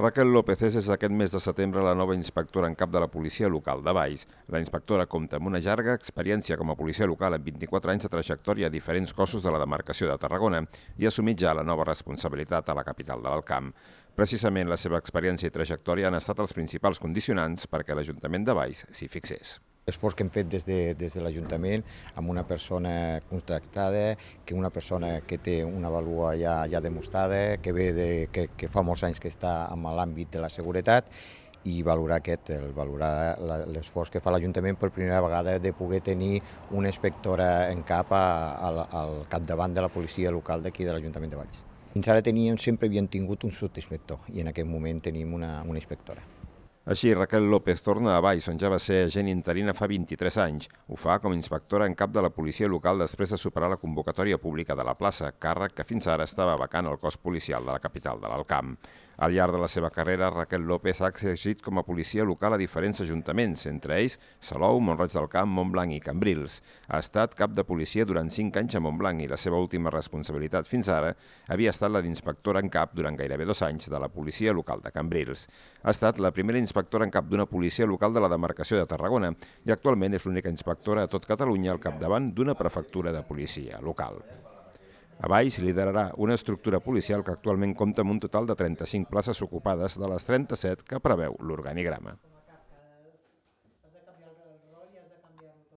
Raquel López és des d'aquest mes de setembre la nova inspectora en cap de la policia local de Valls. La inspectora compta amb una llarga experiència com a policia local amb 24 anys de trajectòria a diferents cossos de la demarcació de Tarragona i ha assumit ja la nova responsabilitat a la capital de l'Alt Camp. Precisament la seva experiència i trajectòria han estat els principals condicionants perquè l'Ajuntament de Valls s'hi fixés. L'esforç que hem fet des de l'Ajuntament amb una persona contractada, una persona que té una vàlua ja demostrada, que fa molts anys que està en l'àmbit de la seguretat, i valorar l'esforç que fa l'Ajuntament per primera vegada de poder tenir una inspectora en cap al capdavant de la policia local d'aquí de l'Ajuntament de Valls. Fins ara sempre havíem tingut un subinspector i en aquest moment tenim una inspectora. Així, Raquel López torna a Valls, on ja va ser agent interina fa 23 anys. Ho fa com a inspectora en cap de la policia local després de superar la convocatòria pública de la plaça, càrrec que fins ara estava vacant al cos policial de la capital de l'Alt Camp. Al llarg de la seva carrera, Raquel López ha exercit com a policia local a diferents ajuntaments, entre ells Salou, Mont-roig del Camp, Montblanc i Cambrils. Ha estat cap de policia durant 5 anys a Montblanc i la seva última responsabilitat fins ara havia estat la d'inspectora en cap durant gairebé 2 anys de la policia local de Cambrils. Ha estat la primera inspectora en cap d'una policia local de la demarcació de Tarragona i actualment és l'única inspectora a tot Catalunya al capdavant d'una prefectura de policia local. A Valls liderarà una estructura policial que actualment compta amb un total de 35 places ocupades de les 37 que preveu l'organigrama.